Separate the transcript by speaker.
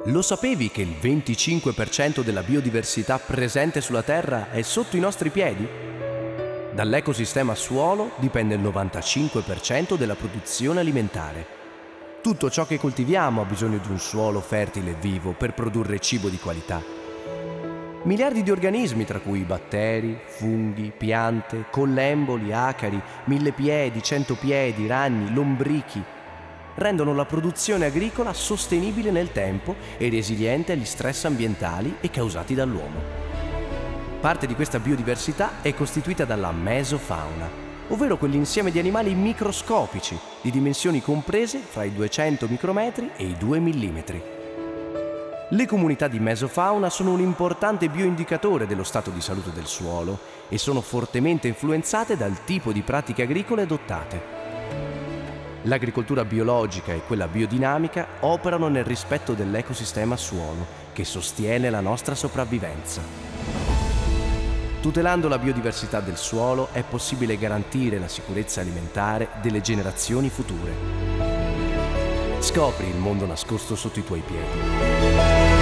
Speaker 1: Lo sapevi che il 25% della biodiversità presente sulla Terra è sotto i nostri piedi? Dall'ecosistema suolo dipende il 95% della produzione alimentare. Tutto ciò che coltiviamo ha bisogno di un suolo fertile e vivo per produrre cibo di qualità. Miliardi di organismi, tra cui batteri, funghi, piante, collemboli, acari, millepiedi, centopiedi, ragni, lombrichi, rendono la produzione agricola sostenibile nel tempo e resiliente agli stress ambientali e causati dall'uomo. Parte di questa biodiversità è costituita dalla mesofauna, ovvero quell'insieme di animali microscopici, di dimensioni comprese fra i 200 micrometri e i 2 millimetri. Le comunità di mesofauna sono un importante bioindicatore dello stato di salute del suolo e sono fortemente influenzate dal tipo di pratiche agricole adottate. L'agricoltura biologica e quella biodinamica operano nel rispetto dell'ecosistema suolo, che sostiene la nostra sopravvivenza. Tutelando la biodiversità del suolo è possibile garantire la sicurezza alimentare delle generazioni future. Scopri il mondo nascosto sotto i tuoi piedi.